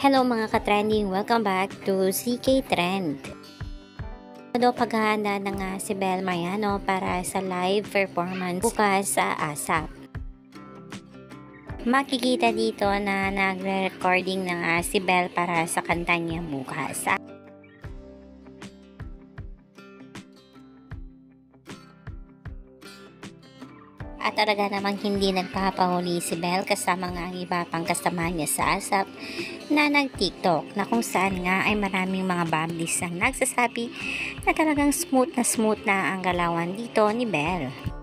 Hello mga ka-trending, welcome back to CK Trend. Paghahanda na nga si Bel Mariano para sa live performance bukas sa ASAP. Makikita dito na nagre-recording na nga si Bel para sa kanta niya bukas. At talaga namang hindi nagpapahuli si Bel kasama nga ang iba pang kasama niya sa ASAP na nag-TikTok na kung saan nga ay maraming mga bablis na nagsasabi na talagang smooth na ang galawan dito ni Bel.